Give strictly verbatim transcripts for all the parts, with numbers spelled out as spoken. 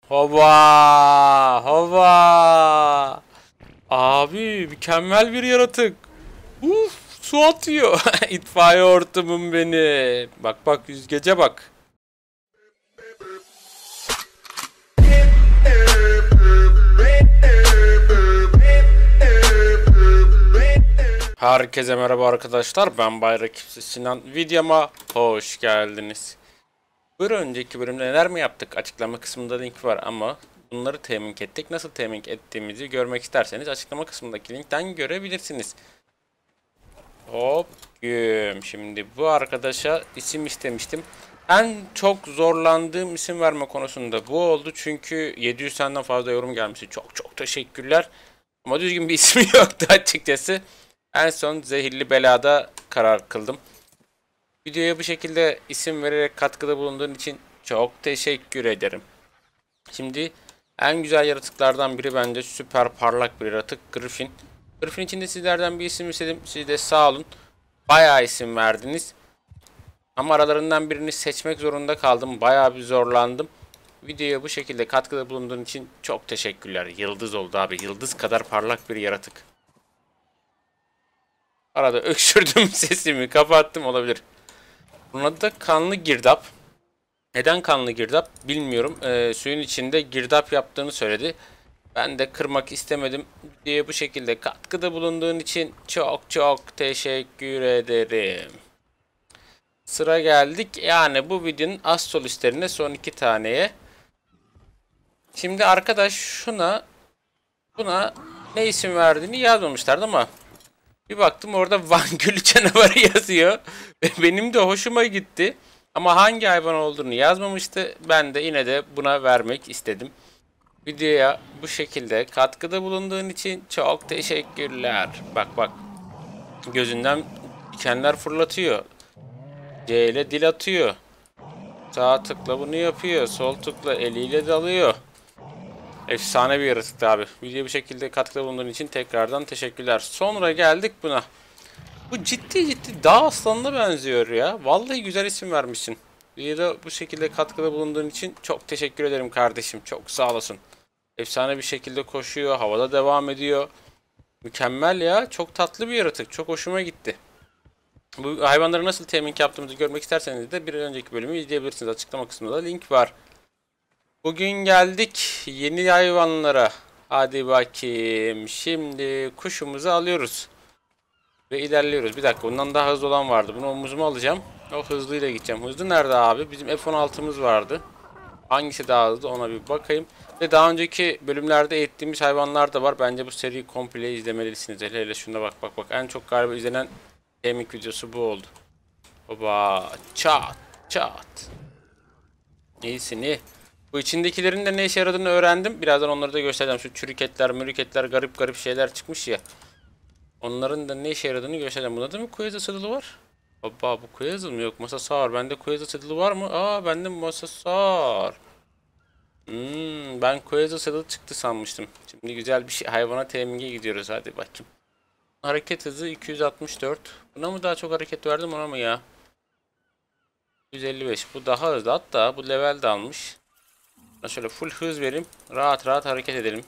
Hova! Hova! Abi mükemmel bir yaratık. Uf, su atıyor. İtfaiye hortumum beni. Bak bak yüzgece bak. Herkese merhaba arkadaşlar. Ben Bayrak Sinan. Videoma hoş geldiniz. Bir önceki bölümde neler mi yaptık? Açıklama kısmında link var ama bunları temin ettik. Nasıl temin ettiğimizi görmek isterseniz açıklama kısmındaki linkten görebilirsiniz. Hop güm. Şimdi bu arkadaşa isim istemiştim. En çok zorlandığım isim verme konusunda bu oldu. Çünkü yedi yüz taneden fazla yorum gelmişti. Çok çok teşekkürler. Ama düzgün bir ismi yoktu açıkçası. En son Zehirli Bela'da karar kıldım. Videoya bu şekilde isim vererek katkıda bulunduğun için çok teşekkür ederim. Şimdi en güzel yaratıklardan biri bence süper parlak bir yaratık Griffin. Griffin için de sizlerden bir isim istedim. Siz de sağ olun. Bayağı isim verdiniz. Ama aralarından birini seçmek zorunda kaldım. Bayağı bir zorlandım. Videoya bu şekilde katkıda bulunduğun için çok teşekkürler. Yıldız oldu abi. Yıldız kadar parlak bir yaratık. Arada öksürdüm, sesimi kapattım, olabilir. Bunun adı da kanlı girdap. Neden kanlı girdap bilmiyorum. Ee, suyun içinde girdap yaptığını söyledi. Ben de kırmak istemedim diye bu şekilde katkıda bulunduğun için çok çok teşekkür ederim. Sıra geldik yani bu videonun az solistlerine, son iki taneye. Şimdi arkadaş şuna buna ne isim verdiğini yazmamışlardı ama bir baktım orada Van Gölü canavarı yazıyor. Benim de hoşuma gitti. Ama hangi hayvan olduğunu yazmamıştı. Ben de yine de buna vermek istedim. Videoya bu şekilde katkıda bulunduğun için çok teşekkürler. Bak bak. Gözünden dikenler fırlatıyor. C ile dil atıyor. Sağ tıkla bunu yapıyor. Sol tıkla eliyle dalıyor. Efsane bir yaratıktı abi. Videoya bu şekilde katkıda bulunduğun için tekrardan teşekkürler. Sonra geldik buna. Bu ciddi ciddi dağ aslanına benziyor ya. Vallahi güzel isim vermişsin. Videoda bu şekilde katkıda bulunduğun için çok teşekkür ederim kardeşim. Çok sağ olasın. Efsane bir şekilde koşuyor. Havada devam ediyor. Mükemmel ya. Çok tatlı bir yaratık. Çok hoşuma gitti. Bu hayvanları nasıl temin yaptığımızı görmek isterseniz de bir önceki bölümü izleyebilirsiniz. Açıklama kısmında da link var. Bugün geldik yeni hayvanlara. Hadi bakayım. Şimdi kuşumuzu alıyoruz. Ve ilerliyoruz. Bir dakika, bundan daha hızlı olan vardı. Bunu omuzuma alacağım. O hızlıyla gideceğim. Hızlı nerede abi? Bizim F on altımız vardı. Hangisi daha hızlı ona bir bakayım. Ve daha önceki bölümlerde eğittiğimiz hayvanlar da var. Bence bu seriyi komple izlemelisiniz. Hele hele şuna bak bak bak. En çok galiba izlenen kemik videosu bu oldu. Baba çat çat. İyisin iyi. Bu içindekilerin de ne işe yaradığını öğrendim. Birazdan onları da göstereceğim. Şu çürüketler, mürüketler, garip garip şeyler çıkmış ya. Onların da ne işe yaradığını göstereceğim. Bunda da mı Quasar Saddle'ı var? Baba bu Quasar mı? Yok, masa sağır. Bende Quasar Saddle'ı var mı? Aa, bende masa sağır. Hmm, ben Quasar Saddle çıktı sanmıştım. Şimdi güzel bir şey. Hayvana teminge gidiyoruz. Hadi bakayım. Hareket hızı iki yüz altmış dört. Buna mı daha çok hareket verdim, ona mı ya? yüz elli beş. Bu daha hızlı. Hatta bu level de almış. Buna şöyle full hız vereyim. Rahat rahat hareket edelim.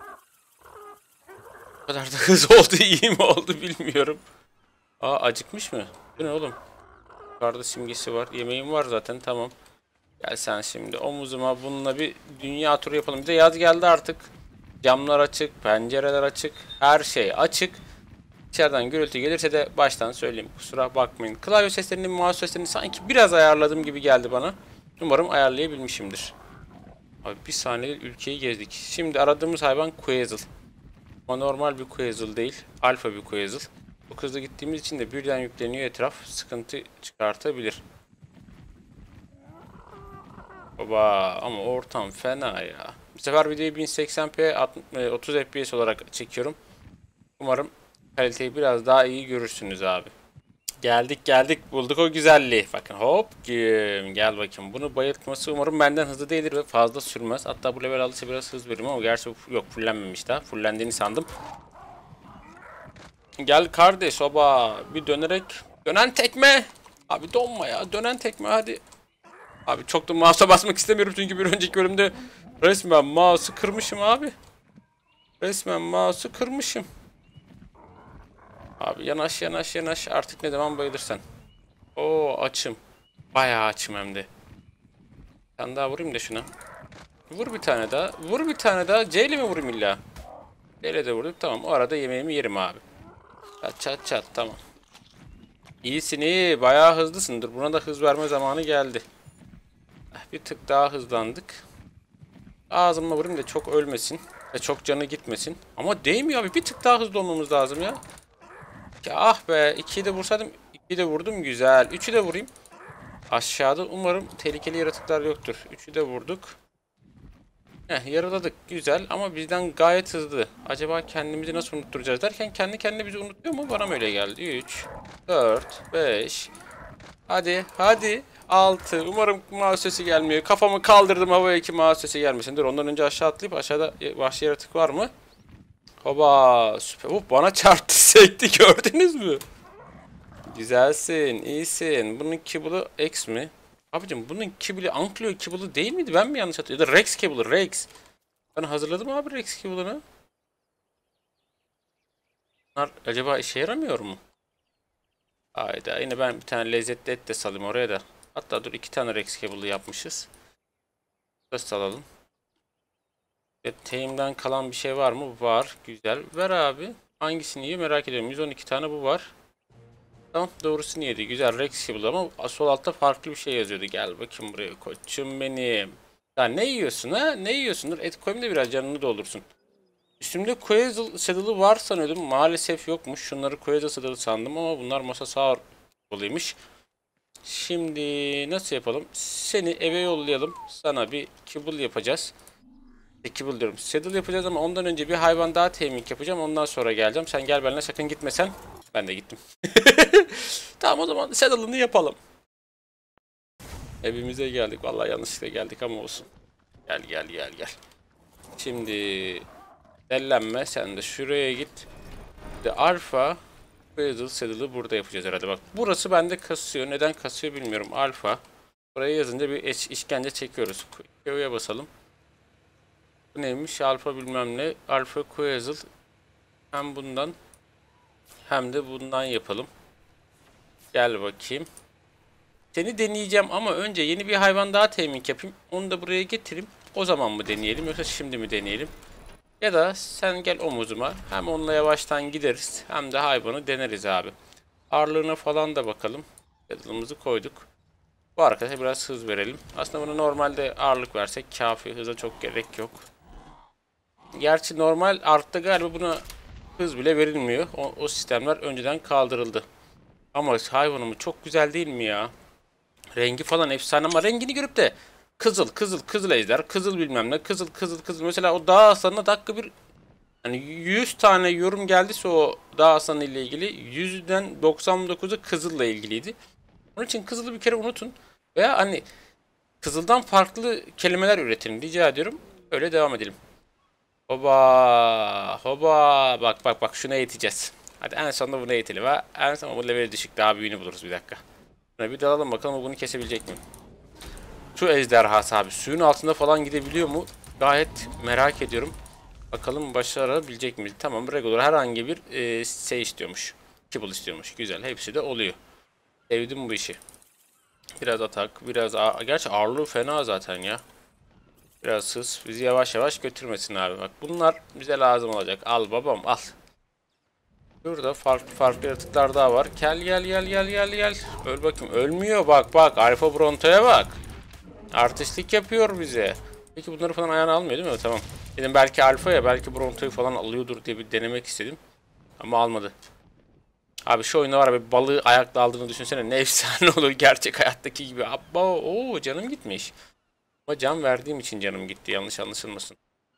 Bu kadar da hız oldu, iyi mi oldu bilmiyorum. Aa, acıkmış mı? Bu ne oğlum? Yukarıda simgesi var. Yemeğim var zaten, tamam. Gel sen şimdi omuzuma bununla bir dünya turu yapalım. Bir de yaz geldi artık. Camlar açık, pencereler açık. Her şey açık. İçeriden gürültü gelirse de baştan söyleyeyim. Kusura bakmayın. Klavye seslerini, mouse seslerini sanki biraz ayarladığım gibi geldi bana. Umarım ayarlayabilmişimdir. Abi bir saniye ülkeyi gezdik. Şimdi aradığımız hayvan Quasar. Ama normal bir Quasar değil. Alfa bir Quasar. Çok hızlı gittiğimiz için de birden yükleniyor etraf. Sıkıntı çıkartabilir. Baba ama ortam fena ya. Bu sefer videoyu bin seksen p otuz F P S olarak çekiyorum. Umarım kaliteyi biraz daha iyi görürsünüz abi. Geldik geldik bulduk o güzelliği. Bakın hop güm. Gel bakayım. Bunu bayıltması umarım benden hızlı değildir ve fazla sürmez. Hatta bu level alırsa biraz hız veririm ama gerçi yok, fullenmemiş daha. Fullendiğini sandım. Gel kardeş oba. Bir dönerek. Dönen tekme. Abi donma ya. Dönen tekme hadi. Abi çok da mouse'a basmak istemiyorum çünkü bir önceki bölümde Resmen mouse'u kırmışım abi. Resmen mouse'u kırmışım. Abi yanaş yanaş yanaş. Artık ne zaman bayılırsan. Oo açım. Bayağı açım hem de. Bir tane daha vurayım da şuna. Vur bir tane daha. Vur bir tane daha. C ile mi vurayım illa? C ile de vurdum. Tamam. O arada yemeğimi yerim abi. Çat çat çat. Tamam. İyisin iyi. Bayağı hızlısın. Dur buna da hız verme zamanı geldi. Bir tık daha hızlandık. Ağzıma vurayım da çok ölmesin. Ve çok canı gitmesin. Ama değmiyor abi. Bir tık daha hızlı olmamız lazım ya. Ya ah be. ikiyi de vursaydım. ikiyi de vurdum. Güzel. üçü de vurayım. Aşağıda umarım tehlikeli yaratıklar yoktur. üçü de vurduk. Heh, yaraladık. Güzel ama bizden gayet hızlı. Acaba kendimizi nasıl unutturacağız derken kendi kendine bizi unutuyor mu? Bana mı öyle geldi? üç, dört, beş. Hadi, hadi. altı. Umarım mouse sesi gelmiyor. Kafamı kaldırdım havaya ki mouse sesi gelmesin. Dur ondan önce aşağı atlayıp aşağıda vahşi yaratık var mı? Hoba süper. Uf, bana çarptı sekti gördünüz mü? Güzelsin, iyisin. Bunun kibble X mi? Abicim bunun kibble Ankylo kibble değil miydi? Ben mi yanlış hatırlıyorum? Ya da Rex kibble, Rex. Ben hazırladım abi Rex kibble'ını. Bunlar acaba işe yaramıyor mu? Hayda yine ben bir tane lezzetli et de salayım oraya da. Hatta dur iki tane Rex kibble yapmışız. Söz salalım. Teğimden kalan bir şey var mı? Var. Güzel. Ver abi. Hangisini yiyor merak ediyorum. yüz on iki tane bu var. Tamam doğrusunu yedi. Güzel Rex kibble ama sol altta farklı bir şey yazıyordu. Gel bakayım buraya koçum benim. Ya ne yiyorsun ha? Ne yiyorsun? Dur et koyayım da biraz canını doldursun. Üstümde Quetzal saddle'ı var sanıyordum. Maalesef yokmuş. Şunları Quetzal saddle'ı sandım ama bunlar masa sağ oluymuş. Şimdi nasıl yapalım? Seni eve yollayalım. Sana bir kibble yapacağız. E, kibble diyorum. Saddle yapacağız ama ondan önce bir hayvan daha temin yapacağım. Ondan sonra geleceğim. Sen gel benimle sakın gitmesen. Ben de gittim. Tamam o zaman saddle'ını yapalım. Evimize geldik. Vallahi yanlışlıkla geldik ama olsun. Gel gel gel gel. Şimdi dellenme sen de şuraya git. De alfa Quetzal saddle'ı burada yapacağız herhalde bak. Burası bende kasıyor. Neden kasıyor bilmiyorum. Alfa. Buraya yazınca bir iş, işkence çekiyoruz. Q'ya basalım. Bu neymiş? Alfa bilmem ne. Alfa Quetzal. Hem bundan hem de bundan yapalım. Gel bakayım. Seni deneyeceğim ama önce yeni bir hayvan daha temin yapayım. Onu da buraya getireyim. O zaman mı deneyelim yoksa şimdi mi deneyelim? Ya da sen gel omuzuma. Hem onunla yavaştan gideriz hem de hayvanı deneriz abi. Ağırlığına falan da bakalım. Saddle'ımızı koyduk. Bu arkadaşa biraz hız verelim. Aslında bunu normalde ağırlık versek kafi. Hıza çok gerek yok. Gerçi normal artta galiba buna hız bile verilmiyor. O, o sistemler önceden kaldırıldı. Ama hayvanımız çok güzel değil mi ya? Rengi falan efsane ama rengini görüp de kızıl, kızıl, kızıl ejder, kızıl bilmem ne, kızıl, kızıl, kızıl. Mesela o dağ aslanına dakika bir hani yüz tane yorum geldiyse o dağ aslanı ile ilgili yüzden doksan dokuzu kızılla ilgiliydi. Onun için kızılı bir kere unutun. Veya hani kızıldan farklı kelimeler üretin rica ediyorum. Öyle devam edelim. Hoba, hoba. Bak bak bak şuna eğiteceğiz. Hadi en sonunda bunu eğitelim ha. En sonunda bu level düşük daha büyüğünü buluruz bir dakika. Şuna bir dalalım bakalım bunu kesebilecek miyim? Su ejderhası abi. Suyun altında falan gidebiliyor mu? Gayet merak ediyorum. Bakalım başarabilecek miyiz? Tamam regular herhangi bir e, şey istiyormuş. Kibble istiyormuş. Güzel. Hepsi de oluyor. Sevdim bu işi. Biraz atak. Biraz ağır. Gerçi ağırlığı fena zaten ya. Biraz hız. Bizi yavaş yavaş götürmesin abi. Bak bunlar bize lazım olacak. Al babam al. Burada farklı farklı yaratıklar daha var. Gel gel gel gel gel gel. Öl bakayım. Ölmüyor bak bak. Alfa Bronto'ya bak. Artistlik yapıyor bize. Peki bunları falan ayağına almıyor değil mi? Tamam. Dedim belki Alfa ya belki Bronto'yu falan alıyordur diye bir denemek istedim. Ama almadı. Abi şu oyunda var ya bir balığı ayakla aldığını düşünsene. Ne efsane olur gerçek hayattaki gibi. Abba ooo canım gitmiş. Ama can verdiğim için canım gitti. Yanlış anlaşılmasın.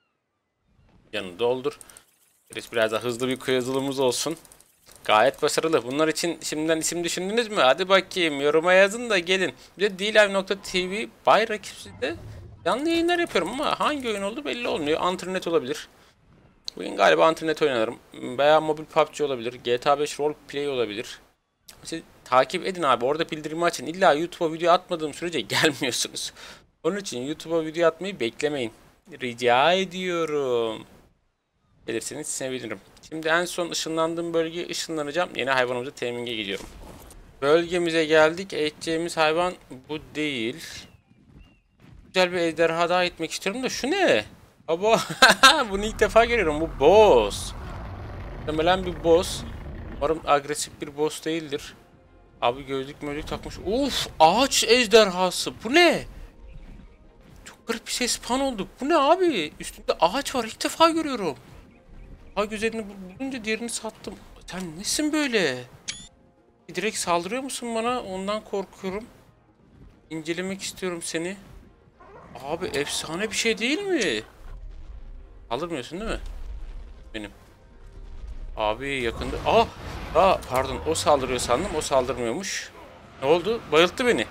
Canını doldur. Biraz daha hızlı bir kıyızılımız olsun. Gayet başarılı. Bunlar için şimdiden isim düşündünüz mü? Hadi bakayım yoruma yazın da gelin. Bir de dlive nokta tv Bay Rakipsiz'de canlı yayınlar yapıyorum ama hangi oyun oldu belli olmuyor. Antrinet olabilir. Bugün galiba Antrinet oynarım. Veya mobil P U B G olabilir. G T A beş Roleplay olabilir. Siz takip edin abi. Orada bildirimi açın. İlla YouTube'a video atmadığım sürece gelmiyorsunuz. Onun için YouTube'a video atmayı beklemeyin. Rica ediyorum. Gelirseniz sevinirim. Şimdi en son ışınlandığım bölgeye ışınlanacağım. Yeni hayvanımızı temine gidiyorum. Bölgemize geldik. Eğiteceğimiz hayvan bu değil. Güzel bir ejderha daha etmek istiyorum da şu ne? Abo bunu ilk defa görüyorum. Bu boss. Muhtemelen bir boss. Umarım agresif bir boss değildir. Abi gözlük mözlük takmış. Uf, ağaç ejderhası. Bu ne? Çok garip bir şey spawn oldu. Bu ne abi? Üstünde ağaç var. İlk defa görüyorum. Ha güzelini bulunca diğerini sattım. Sen nesin böyle? Direkt saldırıyor musun bana? Ondan korkuyorum. İncelemek istiyorum seni. Abi efsane bir şey değil mi? Saldırmıyorsun değil mi? Benim. Abi yakında. Aa, aa pardon, o saldırıyor sandım. O saldırmıyormuş. Ne oldu? Bayılttı beni.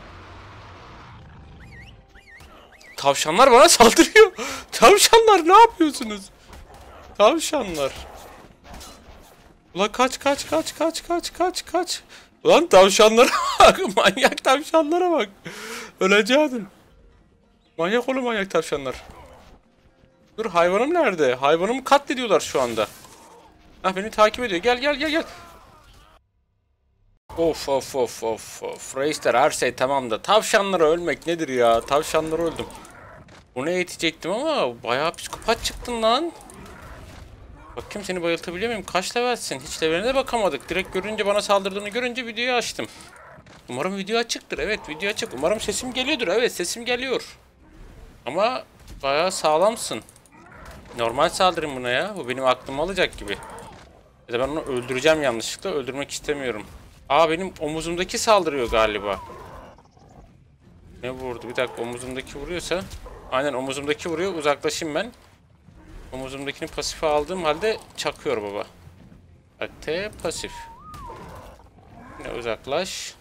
Tavşanlar bana saldırıyor. Tavşanlar ne yapıyorsunuz? Tavşanlar. Ulan kaç kaç kaç kaç kaç kaç kaç. Ulan tavşanlara bak. Manyak tavşanlara bak. Öleceğim. Manyak oğlum, manyak tavşanlar. Dur, hayvanım nerede? Hayvanımı katlediyorlar şu anda. Ah, beni takip ediyor. Gel gel gel gel. Of of of of of. Reister her şey tamam da tavşanlara ölmek nedir ya? Tavşanlara öldüm. Bunu eğitecektim ama bayağı psikopat çıktın lan. Bakayım seni bayıltabiliyor muyum? Kaç levelsin? Hiç leveline de bakamadık. Direkt görünce, bana saldırdığını görünce videoyu açtım. Umarım video açıktır. Evet, video açık. Umarım sesim geliyordur. Evet, sesim geliyor. Ama bayağı sağlamsın. Normal saldırayım buna ya. Bu benim aklımı alacak gibi. Ya da ben onu öldüreceğim yanlışlıkla. Öldürmek istemiyorum. Aa, benim omuzumdaki saldırıyor galiba. Ne vurdu? Bir dakika, omuzumdaki vuruyorsa. Aynen, omuzumdaki vuruyor. Uzaklaşayım ben. Omuzumdakini pasife aldığım halde çakıyor baba. Bak, T pasif. Yine uzaklaş.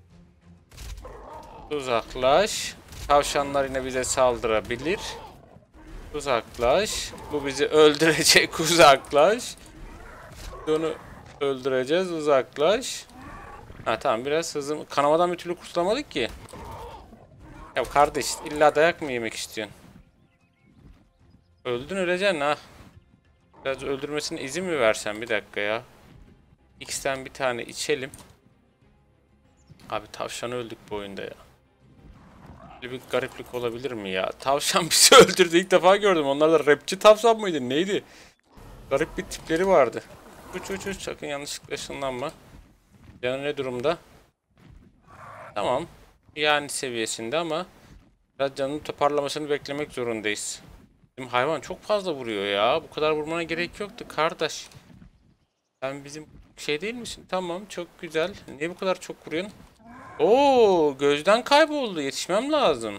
Uzaklaş. Tavşanlar yine bize saldırabilir. Uzaklaş. Bu bizi öldürecek. Uzaklaş. Onu öldüreceğiz. Uzaklaş. Ha tamam, biraz hızlı. Kanamadan bir türlü kurtulamadık ki. Ya kardeş, illa dayak mı yemek istiyorsun? Öldün, öleceksin ha. Biraz öldürmesine izin mi versen, bir dakika ya. X'ten bir tane içelim. Abi tavşanı öldük bu oyunda ya. Böyle bir gariplik olabilir mi ya? Tavşan bizi öldürdü, ilk defa gördüm. Onlar da rapçi tavşan mıydı neydi? Garip bir tipleri vardı. Uç uç uç, sakın yanlışlıkla ışınlanma. Canı ne durumda? Tamam. Yani seviyesinde ama biraz canının toparlamasını beklemek zorundayız. Bizim hayvan çok fazla vuruyor ya. Bu kadar vurmana gerek yoktu kardeş. Sen bizim şey değil misin? Tamam, çok güzel. Niye bu kadar çok vuruyorsun? Oo, gözden kayboldu. Yetişmem lazım.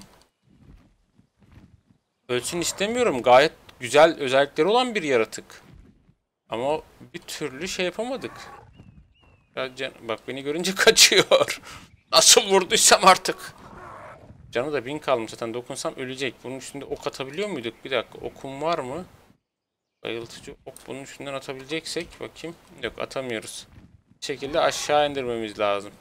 Ölsün istemiyorum. Gayet güzel özellikleri olan bir yaratık. Ama bir türlü şey yapamadık. Biraz can... Bak, beni görünce kaçıyor. Nasıl vurduysam artık. Canı da bin kalmış zaten. Dokunsam ölecek. Bunun üstünde ok atabiliyor muyduk? Bir dakika. Okum var mı? Bayıltıcı ok. Bunun üstünden atabileceksek. Bakayım. Yok, atamıyoruz. Bir şekilde aşağı indirmemiz lazım.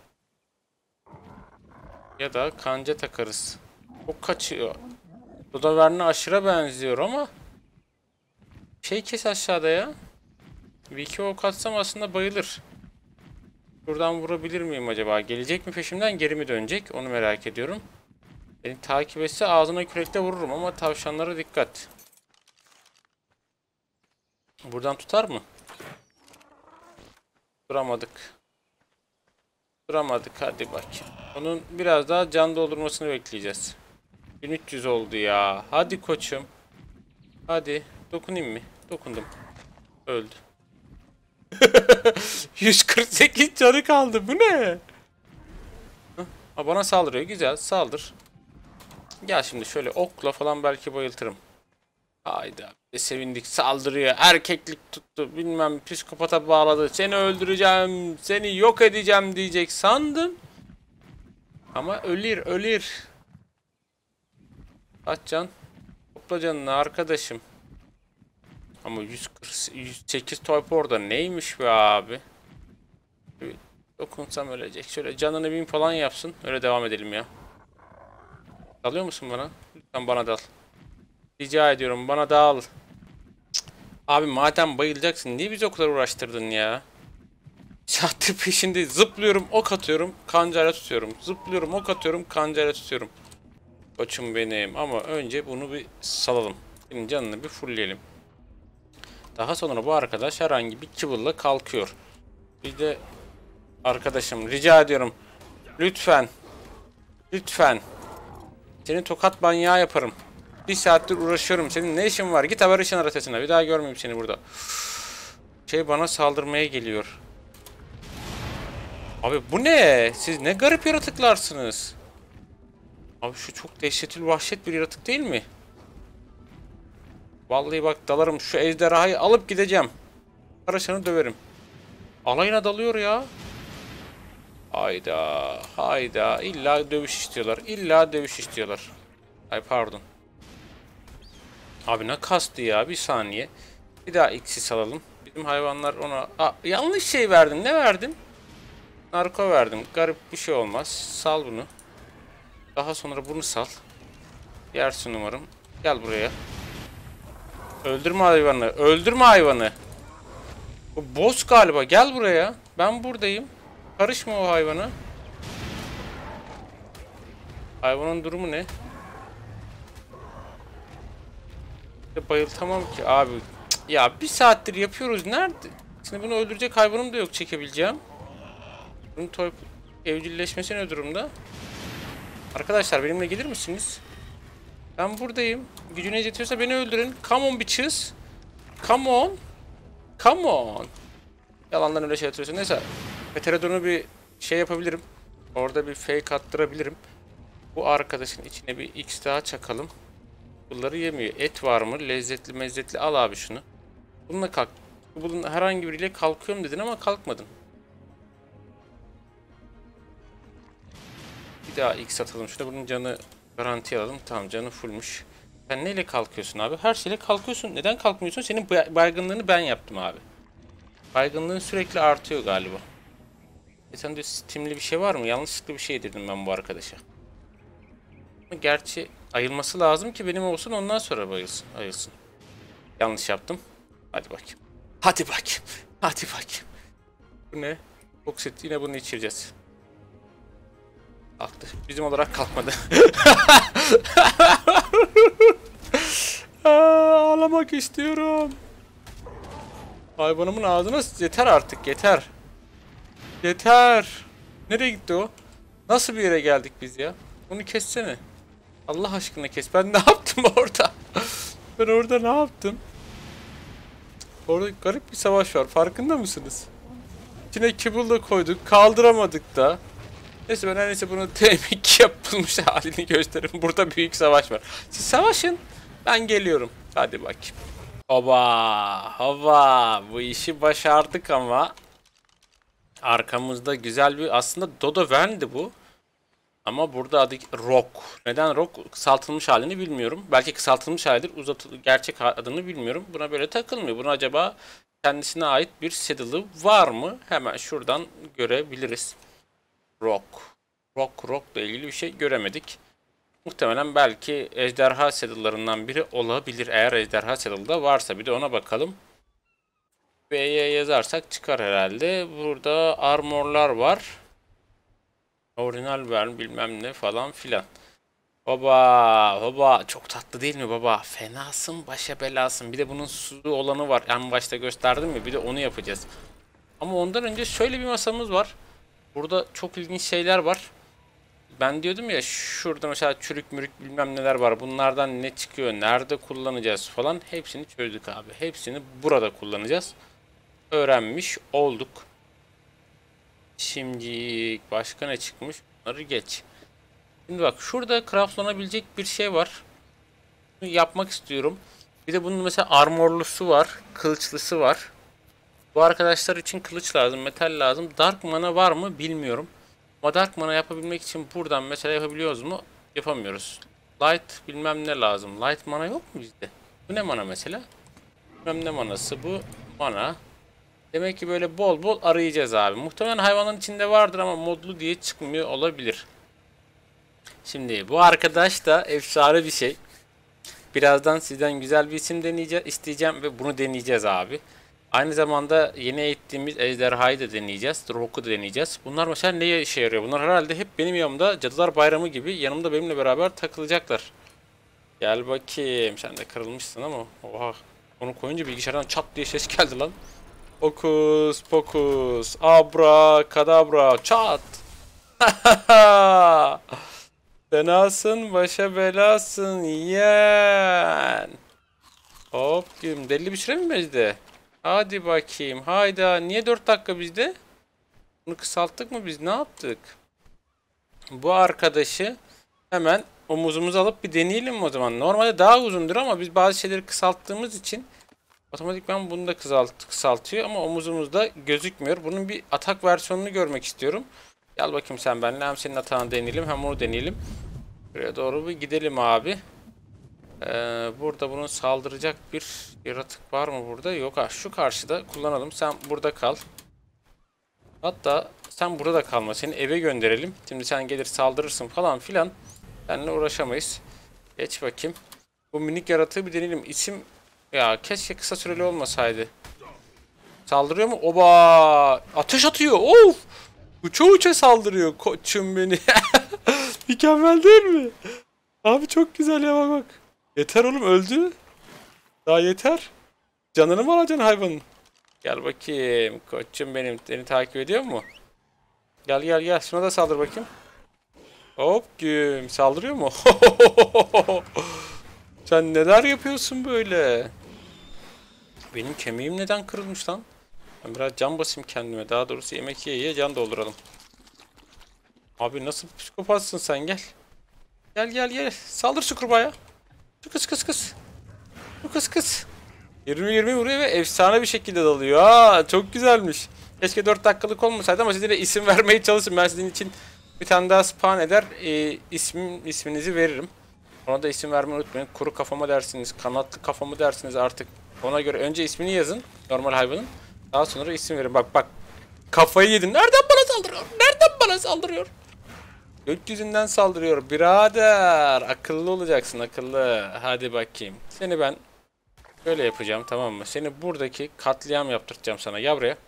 Ya da kanca takarız. Ok kaçıyor. Dodaverna aşırı benziyor ama. Şey, kes aşağıda ya. Bir iki ok atsam aslında bayılır. Buradan vurabilir miyim acaba? Gelecek mi peşimden, geri mi dönecek? Onu merak ediyorum. Beni takip etse ağzına kürekle vururum ama tavşanlara dikkat. Buradan tutar mı? Duramadık. Duramadık, hadi bak. Onun biraz daha can doldurmasını bekleyeceğiz. bin üç yüz oldu ya. Hadi koçum. Hadi. Dokunayım mı? Dokundum. Öldü. yüz kırk sekiz canı kaldı. Bu ne? Ha, bana saldırıyor. Güzel. Saldır. Gel şimdi şöyle okla falan belki bayıltırım. Hayda. Sevindik. Saldırıyor. Erkeklik tuttu. Bilmem, psikopata bağladı. Seni öldüreceğim. Seni yok edeceğim diyecek sandım. Ama ölür ölür. Kaç can? Topla canını arkadaşım. Ama yüz kırk, yüz sekiz toyp orada neymiş be abi? Bir dokunsam ölecek. Şöyle canını bin falan yapsın. Öyle devam edelim ya. Dalıyor musun bana? Lütfen bana dal. Rica ediyorum bana da al. Cık. Abi madem bayılacaksın niye bizi o kadar uğraştırdın ya? Saattir peşinde zıplıyorum, ok atıyorum, kancayla tutuyorum. Zıplıyorum, ok atıyorum, kancayla tutuyorum. Koçum benim ama önce bunu bir salalım. Senin canını bir fullleyelim. Daha sonra bu arkadaş herhangi bir kibble kalkıyor. Bir de arkadaşım rica ediyorum. Lütfen. Lütfen. Seni tokat manyağı yaparım. Bir saattir uğraşıyorum. Senin ne işin var? Git haber işin arasına. Bir daha görmeyeyim seni burada. Şey bana saldırmaya geliyor. Abi bu ne? Siz ne garip yaratıklarsınız. Abi şu çok dehşetli vahşet bir yaratık değil mi? Vallahi bak dalarım şu ejderhayı alıp gideceğim. Karışanı döverim. Alayına dalıyor ya. Hayda. Hayda. İlla dövüş istiyorlar. İlla dövüş istiyorlar. Ay pardon. Abi ne kastı ya bir saniye. Bir daha X'i alalım. Bizim hayvanlar ona... Aa, yanlış şey verdim. Ne verdim? Narko verdim. Garip bir şey olmaz. Sal bunu. Daha sonra bunu sal. Yersin umarım. Gel buraya. Öldürme hayvanı. Öldürme hayvanı. Bu boss galiba. Gel buraya. Ben buradayım. Karışma o hayvana. Hayvanın durumu ne? Bayıltamam ki abi. Cık, ya bir saattir yapıyoruz. Nerede? Şimdi bunu öldürecek hayvanım da yok çekebileceğim. Bunun toy evcilleşmesi ne durumda? Arkadaşlar benimle gelir misiniz? Ben buradayım. Gücüne yetiyorsa beni öldürün. Come on bitches. Come on. Come on. Yalandan öyle şey atıyorsun. Neyse. Pterodon'u bir şey yapabilirim. Orada bir fake attırabilirim. Bu arkadaşın içine bir X daha çakalım. Bunları yemiyor. Et var mı? Lezzetli mezzetli. Al abi şunu. Bununla kalk. Bunun herhangi biriyle kalkıyorum dedin ama kalkmadın. Bir daha X atalım. Şurada bunun canı garanti alalım. Tamam canı fullmuş. Sen neyle kalkıyorsun abi? Her şeyle kalkıyorsun. Neden kalkmıyorsun? Senin baygınlığını ben yaptım abi. Baygınlığın sürekli artıyor galiba. E sen de Steam'li bir şey var mı? Yanlışlıkla bir şey dedim ben bu arkadaşa. Gerçi ayılması lazım ki benim olsun ondan sonra bayılsın, ayılsın. Yanlış yaptım. Hadi bakayım. Hadi bakayım. Hadi bakayım. Bu ne? Boksit yine bunu içireceğiz. Kalktı. Bizim olarak kalkmadı. Aa, ağlamak istiyorum. Hayvanımın ağzına yeter artık yeter. Yeter. Nereye gitti o? Nasıl bir yere geldik biz ya? Onu kessene. Allah aşkına kes. Ben ne yaptım orada? Ben orada ne yaptım? Orada garip bir savaş var. Farkında mısınız? İçine kibble da koyduk. Kaldıramadık da. Neyse ben her neyse bunu temik yapılmış halini gösteririm. Burada büyük savaş var. Siz savaşın. Ben geliyorum. Hadi bakayım. Oba. Oba. Bu işi başardık ama. Arkamızda güzel bir aslında Dodo Vern'di bu. Ama burada adı Rock. Neden Rock? Kısaltılmış halini bilmiyorum. Belki kısaltılmış halidir. Uzatıl gerçek adını bilmiyorum. Buna böyle takılmıyor. Buna acaba kendisine ait bir saddle'ı var mı? Hemen şuradan görebiliriz. Rock. Rock Rock'la ilgili bir şey göremedik. Muhtemelen belki ejderha saddle'larından biri olabilir. Eğer ejderha saddle'da varsa bir de ona bakalım. B'ye yazarsak çıkar herhalde. Burada armorlar var. Orijinal ver bilmem ne falan filan. Baba baba çok tatlı değil mi baba? Fenasın başa belasın. Bir de bunun su olanı var. En başta gösterdim mi? Bir de onu yapacağız. Ama ondan önce şöyle bir masamız var. Burada çok ilginç şeyler var. Ben diyordum ya şurada mesela çürük mürük bilmem neler var. Bunlardan ne çıkıyor? Nerede kullanacağız falan. Hepsini çözdük abi. Hepsini burada kullanacağız. Öğrenmiş olduk. Şimdi başka ne çıkmış? Bunları geç. Şimdi bak şurada craftlanabilecek bir şey var. Bunu yapmak istiyorum. Bir de bunun mesela armorlusu var. Kılıçlısı var. Bu arkadaşlar için kılıç lazım. Metal lazım. Dark mana var mı bilmiyorum. Ama dark mana yapabilmek için buradan mesela yapabiliyoruz mu? Yapamıyoruz. Light bilmem ne lazım. Light mana yok mu bizde? Bu ne mana mesela? Bilmem ne manası bu. Mana. Demek ki böyle bol bol arayacağız abi. Muhtemelen hayvanın içinde vardır ama modlu diye çıkmıyor olabilir. Şimdi bu arkadaş da efsane bir şey. Birazdan sizden güzel bir isim deneyeceğim, isteyeceğim ve bunu deneyeceğiz abi. Aynı zamanda yeni eğittiğimiz ejderhayı da deneyeceğiz. Rock'u da deneyeceğiz. Bunlar mesela neye işe yarıyor? Bunlar herhalde hep benim yanımda Cadılar Bayramı gibi yanımda benimle beraber takılacaklar. Gel bakayım. Sen de kırılmışsın ama. Oha. Onu koyunca bilgisayardan çat diye ses geldi lan. Okus pokus. Abra kadabra. Çat. Fenasın başa belasın yeğen. Hop güm. Deli bir süre mi bizde? Hadi bakayım. Hayda. Niye dört dakika bizde? Bunu kısalttık mı biz? Ne yaptık? Bu arkadaşı hemen omuzumuza alıp bir deneyelim o zaman. Normalde daha uzundur ama biz bazı şeyleri kısalttığımız için otomatikman bunu da kısalt kısaltıyor ama omuzumuzda gözükmüyor. Bunun bir atak versiyonunu görmek istiyorum. Gel bakayım sen benimle. Hem senin atağını deneyelim hem onu deneyelim. Buraya doğru bir gidelim abi. Ee, burada bunun saldıracak bir yaratık var mı burada? Yok ha, şu karşıda kullanalım. Sen burada kal. Hatta sen burada kalma. Seni eve gönderelim. Şimdi sen gelir saldırırsın falan filan. Seninle uğraşamayız. Geç bakayım. Bu minik yaratığı bir deneyelim. İsim ya keşke kısa süreli olmasaydı. Saldırıyor mu? Oba! Ateş atıyor. Of! Uça uça saldırıyor koçum beni. Mükemmel değil mi? Abi çok güzel ya, bak bak. Yeter oğlum, öldü. Daha yeter. Canını mı alacaksın hayvanın? Gel bakayım koçum benim. Seni takip ediyor mu? Gel gel gel. Şuna da saldır bakayım. Hop güm. Saldırıyor mu? Sen neler yapıyorsun böyle? Benim kemiğim neden kırılmış lan? Ben biraz can basayım kendime. Daha doğrusu yemek yiye yiye can dolduralım. Abi nasıl bir psikopatsın sen, gel. Gel gel gel. Saldır şu kurbağaya. Şu kız kız kız. Şu kız kız. yirmi yirmi vuruyor ve efsane bir şekilde dalıyor. Aa, çok güzelmiş. Keşke dört dakikalık olmasaydı ama size de isim vermeye çalışın. Ben sizin için bir tane daha spawn eder. E, ismim, isminizi veririm. Ona da isim vermeyi unutmayın. Kuru kafama dersiniz. Kanatlı kafamı dersiniz artık. Ona göre önce ismini yazın. Normal hayvanın. Daha sonra isim verin. Bak bak. Kafayı yedin. Nereden bana saldırıyor? Nereden bana saldırıyor? Gökyüzünden saldırıyor. Birader. Akıllı olacaksın, akıllı. Hadi bakayım. Seni ben böyle yapacağım, tamam mı? Seni buradaki katliam yaptıracağım sana. Gel buraya.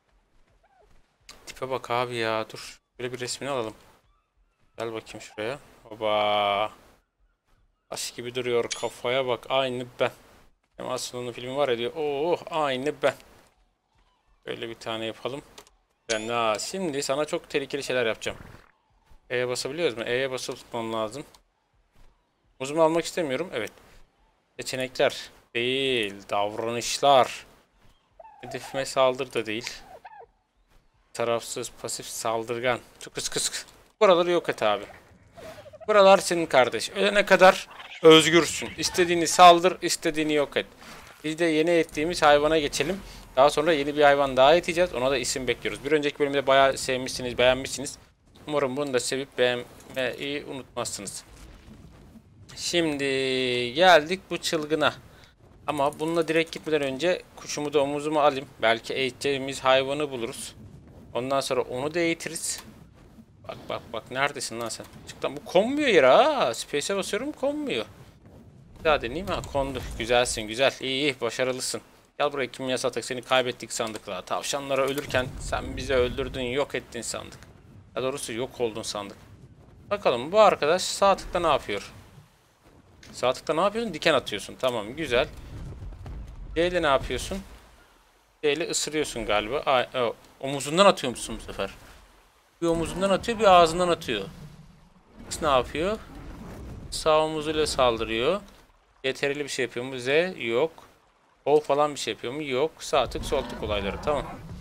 Tipe bak abi ya. Dur. Böyle bir resmini alalım. Gel bakayım şuraya. Oba. Taş gibi duruyor. Kafaya bak. Aynı ben. Hem aslında filmi var ya diyor. Oh aynı ben. Böyle bir tane yapalım. Ben ha, şimdi sana çok tehlikeli şeyler yapacağım. E'ye basabiliyoruz mu? E'ye basılı tutmam lazım. Muzumu almak istemiyorum. Evet. Seçenekler. Değil. Davranışlar. Hedefime saldır da değil. Tarafsız, pasif, saldırgan. Çok kıs kıs. Buraları yok et abi. Buralar senin kardeş. Ölene kadar özgürsün. İstediğini saldır, istediğini yok et. Biz de yeni ettiğimiz hayvana geçelim. Daha sonra yeni bir hayvan daha eteceğiz. Ona da isim bekliyoruz. Bir önceki bölümde bayağı sevmişsiniz, beğenmişsiniz. Umarım bunu da sevip beğenmeyi unutmazsınız. Şimdi geldik bu çılgına. Ama bununla direkt gitmeden önce kuşumu da omuzuma alayım. Belki eğiteceğimiz hayvanı buluruz. Ondan sonra onu da eğitiriz. Bak bak bak, neredesin lan sen? Çık lan, bu konmuyor yere ha. Space'e basıyorum, konmuyor. Bir daha deneyeyim ha, kondu. Güzelsin güzel, iyi iyi, başarılısın. Gel buraya, kimya atak, seni kaybettik sandık la. Tavşanlara ölürken sen bizi öldürdün, yok ettin sandık. Ya doğrusu yok oldun sandık. Bakalım bu arkadaş sağ tıkta ne yapıyor? Sağ tıkta ne yapıyorsun? Diken atıyorsun. Tamam güzel. C ile ne yapıyorsun? C ile ısırıyorsun galiba. Aa, o, omuzundan atıyor musun bu sefer? Bir omuzundan atıyor, bir ağzından atıyor. X ne yapıyor? Sağ omuzuyla saldırıyor. Yeterli bir şey yapıyor mu? Z yok. O falan bir şey yapıyor mu? Yok. Sağ tık sol tık olayları. Tamam.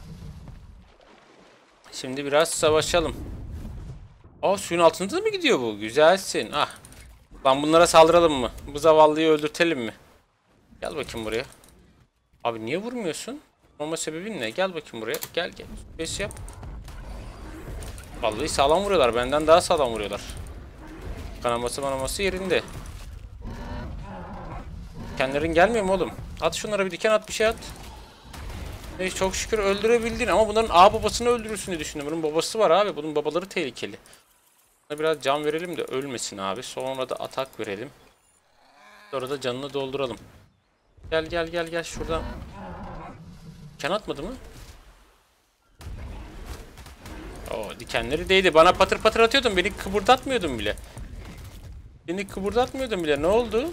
Şimdi biraz savaşalım. Aa, suyun altında mı gidiyor bu? Güzelsin. Ah. Lan bunlara saldıralım mı? Bu zavallıyı öldürtelim mi? Gel bakayım buraya. Abi niye vurmuyorsun? Olma sebebin ne? Gel bakayım buraya. Gel gel. Beş yap. Vallahi sağlam vuruyorlar. Benden daha sağlam vuruyorlar. Kanaması manaması yerinde. Kendilerin gelmiyor mu oğlum? At şunlara bir diken, at bir şey at. E, çok şükür öldürebildin ama bunların ağ babasını öldürürsün diye düşündüm. Bunun babası var abi. Bunun babaları tehlikeli. Buna biraz can verelim de ölmesin abi. Sonra da atak verelim. Sonra da canını dolduralım. Gel gel gel gel şuradan. Diken atmadı mı? O dikenleri değdi. Bana patır patır atıyordun. Beni kıpırdatmıyordun bile. Beni kıpırdatmıyordun bile. Ne oldu?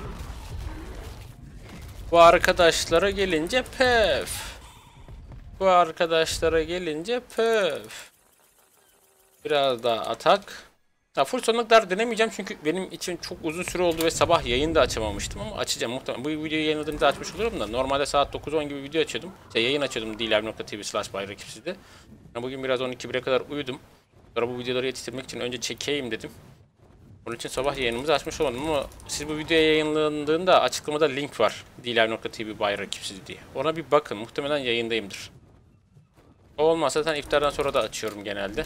Bu arkadaşlara gelince pöf. Bu arkadaşlara gelince pöf. Biraz daha atak. Ya full sonuna kadar denemeyeceğim çünkü benim için çok uzun süre oldu ve sabah yayını da açamamıştım ama açacağım muhtemelen. Bu videoyu yayınladığımda açmış olurum da normalde saat dokuz on gibi video açıyordum. İşte yayın açıyordum d live nokta t v slash bayrakipsiz'de. Bugün biraz on iki bire kadar uyudum. Sonra bu videoları yetiştirmek için önce çekeyim dedim. Onun için sabah yayınımızı açmış olmadım ama siz bu video yayınlandığında açıklamada link var. d live nokta t v bayrakipsiz diye. Ona bir bakın. Muhtemelen yayındayımdır. O olmazsa zaten iftardan sonra da açıyorum genelde.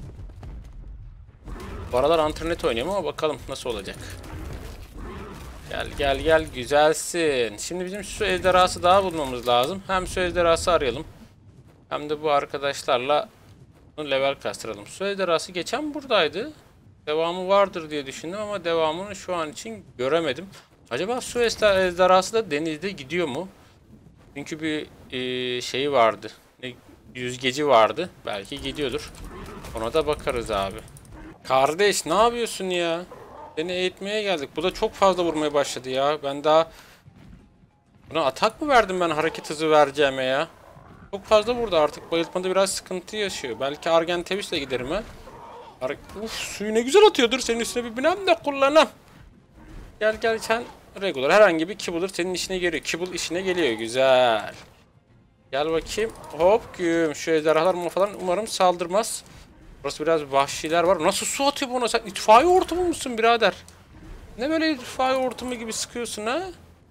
Bu aralar internet oynuyorum ama bakalım nasıl olacak. Gel gel gel güzelsin. Şimdi bizim su ejderhası daha bulmamız lazım. Hem su ejderhası arayalım. Hem de bu arkadaşlarla level kastıralım. Su ejderhası geçen buradaydı. Devamı vardır diye düşündüm ama devamını şu an için göremedim. Acaba su ejderhası da denizde gidiyor mu? Çünkü bir e, şeyi vardı. Yüzgeci vardı. Belki gidiyordur. Ona da bakarız abi. Kardeş ne yapıyorsun ya? Seni eğitmeye geldik. Bu da çok fazla vurmaya başladı ya. Ben daha... Buna atak mı verdim ben hareket hızı vereceğime ya? Çok fazla vurdu artık. Bayıltmada biraz sıkıntı yaşıyor. Belki Argentavis'le giderim ha. Ar Uf, suyu ne güzel atıyordur. Senin üstüne bir binem de kullanam. Gel gel sen regular. Herhangi bir kibble senin işine geliyor. Kibble işine geliyor. Güzel. Gel bakayım. Hop güm. Şu ejderhalar falan umarım saldırmaz. Burası biraz vahşiler var. Nasıl su atıyor buna? Sen itfaiye hortumu musun birader? Ne böyle itfaiye hortumu gibi sıkıyorsun ha?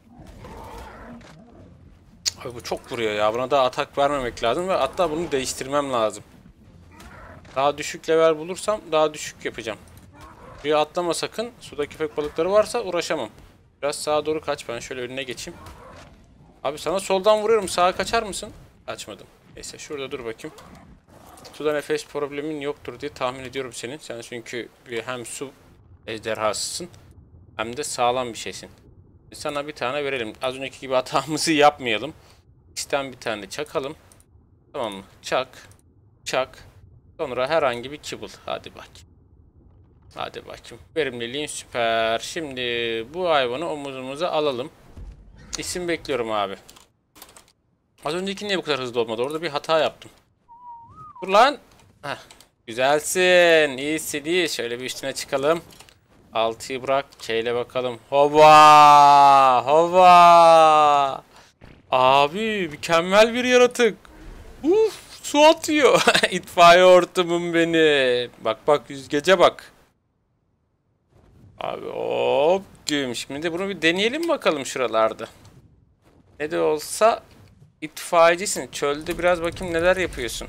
Abi bu çok vuruyor ya. Buna da atak vermemek lazım ve hatta bunu değiştirmem lazım. Daha düşük level bulursam daha düşük yapacağım. Bir atlama sakın. Suda köpek balıkları varsa uğraşamam. Biraz sağa doğru kaç. Ben şöyle önüne geçeyim. Abi sana soldan vuruyorum. Sağa kaçar mısın? Kaçmadım. Neyse şurada dur bakayım. Suda nefes problemin yoktur diye tahmin ediyorum senin. Sen çünkü bir hem su ejderhasısın hem de sağlam bir şeysin. Sana bir tane verelim. Az önceki gibi hatamızı yapmayalım. İsten bir tane çakalım. Tamam mı? Çak. Çak. Sonra herhangi bir kibble. Hadi bak. Hadi bakayım. Verimliliğin süper. Şimdi bu hayvanı omuzumuza alalım. İsim bekliyorum abi. Az önceki niye bu kadar hızlı olmadı? Orada bir hata yaptım. Dur lan. Heh. Güzelsin. İyisin iyi. Şöyle bir üstüne çıkalım. altıyı bırak. K ile bakalım. Hova. Hova. Abi mükemmel bir yaratık. Uf, su atıyor. İtfaiye hortumum beni. Bak bak yüzgece bak. Abi hop güm. Şimdi de bunu bir deneyelim bakalım şuralarda. Ne de olsa itfaiyecisin. Çölde biraz bakayım neler yapıyorsun.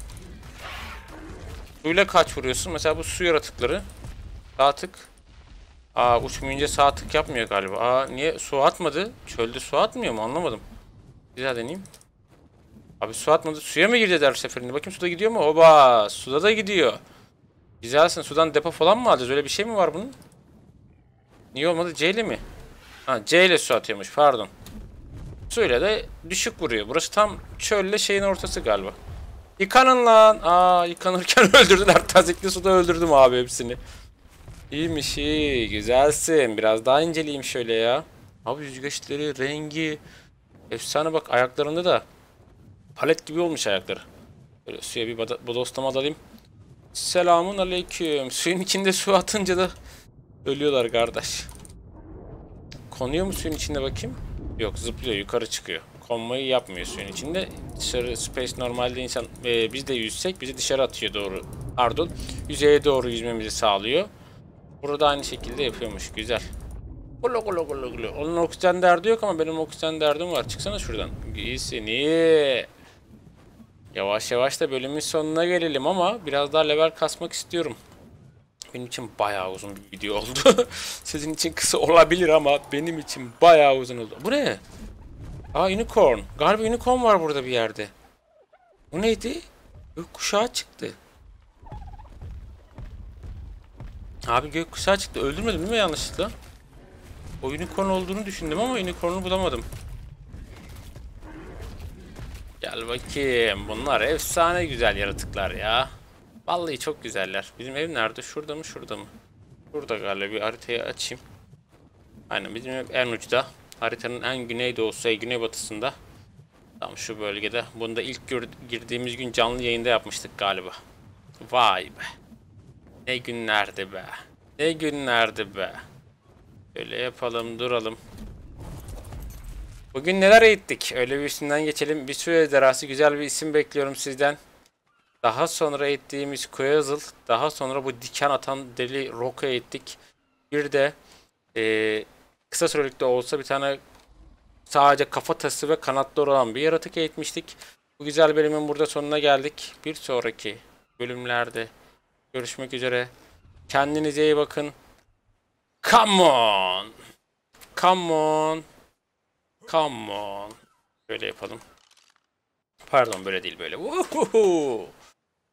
Suyla kaç vuruyorsun? Mesela bu su yaratıkları. Sağ tık. Aa uçmayınca sağ tık yapmıyor galiba. Aa niye su atmadı? Çölde su atmıyor mu? Anlamadım. Bir daha deneyeyim. Abi su atmadı. Suya mı girdi her seferinde? Bakayım suda gidiyor mu? Oba! Suda da gidiyor. Güzelsin. Sudan depo falan mı alacağız? Öyle bir şey mi var bunun? Niye olmadı? C ile mi? Ha C ile su atıyormuş. Pardon. Suyla da düşük vuruyor. Burası tam çölle şeyin ortası galiba. Yıkanın lan. Aa yıkanırken öldürdüler. Tazikli suda öldürdüm abi hepsini. İyiymiş iyi. Güzelsin. Biraz daha inceleyeyim şöyle ya. Abi yüzgeçleri, rengi. Efsane bak ayaklarında da. Palet gibi olmuş ayakları. Böyle suya bir bodoslama dalayım. Selamun aleyküm. Suyun içinde su atınca da ölüyorlar kardeş. Konuyor mu suyun içinde bakayım? Yok zıplıyor yukarı çıkıyor. Konmayı yapmıyor suyun içinde. Dışarı space normalde insan e, biz de yüzsek bizi dışarı atıyor doğru. Pardon. Yüzeye doğru yüzmemizi sağlıyor. Burada aynı şekilde yapıyormuş. Güzel. Gulu gulu gulu gulu. Onun oksijen derdi yok ama benim oksijen derdim var. Çıksana şuradan. İyisin iyi. Yavaş yavaş da bölümün sonuna gelelim ama biraz daha level kasmak istiyorum. Benim için bayağı uzun bir video oldu. Sizin için kısa olabilir ama benim için bayağı uzun oldu. Bu ne? Aa unicorn. Galiba unicorn var burada bir yerde. Bu neydi? Gökkuşağı çıktı. Abi gökkuşağı çıktı. Öldürmedim değil mi yanlışlıkla? Unicorn olduğunu düşündüm ama unicorn'u bulamadım. Gel bakayım. Bunlar efsane güzel yaratıklar ya. Vallahi çok güzeller. Bizim ev nerede? Şurada mı? Şurada mı? Şurada galiba. Bir haritayı açayım. Aynen bizim ev en uçta. Haritanın en güneydoğusu, güneybatısında. Tam şu bölgede. Bunu da ilk girdiğimiz gün canlı yayında yapmıştık galiba. Vay be. Ne günlerdi be. Ne günlerdi be. Öyle yapalım, duralım. Bugün neler eğittik? Öyle bir üstünden geçelim. Bir su ejderhası, güzel bir isim bekliyorum sizden. Daha sonra eğittiğimiz Koyazıl. Daha sonra bu diken atan deli Rock'u eğittik. Bir de ee, kısa sürelikte olsa bir tane sadece kafatası ve kanatları olan bir yaratık eğitmiştik. Bu güzel bölümün burada sonuna geldik. Bir sonraki bölümlerde görüşmek üzere. Kendinize iyi bakın. Come on. Come on. Come on. Böyle yapalım. Pardon böyle değil böyle. Woohoo.